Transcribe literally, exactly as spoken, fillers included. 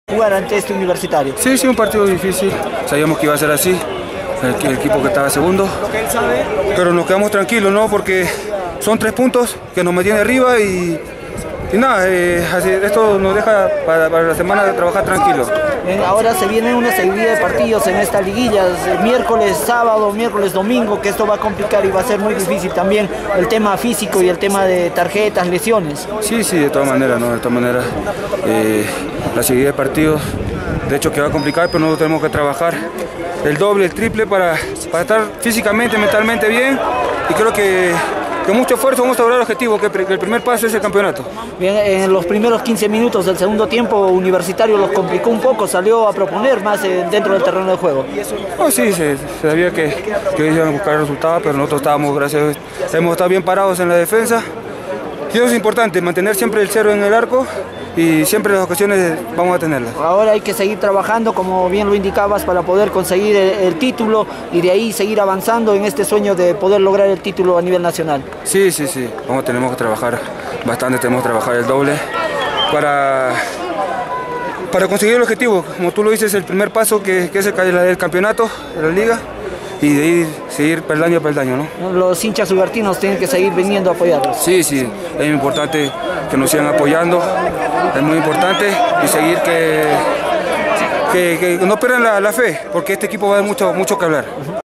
jugar ante este Universitario. Sí, sí, un partido difícil, sabíamos que iba a ser así, el, el equipo que estaba segundo, pero nos quedamos tranquilos, ¿no? Porque son tres puntos que nos mantienen arriba y, y nada, eh, así, esto nos deja para, para la semana de trabajar tranquilos. Ahora se viene una seguidilla de partidos en esta liguilla, miércoles, sábado, miércoles, domingo, que esto va a complicar y va a ser muy difícil también el tema físico y el tema de tarjetas, lesiones. Sí, sí, de todas maneras, ¿no? De todas maneras, eh, la seguidilla de partidos, de hecho que va a complicar, pero nosotros tenemos que trabajar el doble, el triple para, para estar físicamente, mentalmente bien, y creo que con mucho esfuerzo vamos a lograr el objetivo, que el primer paso es el campeonato. Bien, en los primeros quince minutos del segundo tiempo, Universitario los complicó un poco, salió a proponer más dentro del terreno de juego. Oh, sí, se, se sabía que, que iban a buscar resultados, pero nosotros estábamos, gracias a Dios, hemos estado bien parados en la defensa. Y eso es importante, mantener siempre el cero en el arco y siempre las ocasiones vamos a tenerlas. Ahora hay que seguir trabajando, como bien lo indicabas, para poder conseguir el, el título y de ahí seguir avanzando en este sueño de poder lograr el título a nivel nacional. Sí, sí, sí, vamos, tenemos que trabajar bastante, tenemos que trabajar el doble para, para conseguir el objetivo. Como tú lo dices, el primer paso que, que es el, el campeonato de la liga, y de ahí seguir peldaño a peldaño, ¿no? Los hinchas ugartinos tienen que seguir viniendo a apoyarlos. Sí, sí, es muy importante que nos sigan apoyando, es muy importante y seguir que, que, que no pierdan la, la fe, porque este equipo va a dar mucho, mucho que hablar.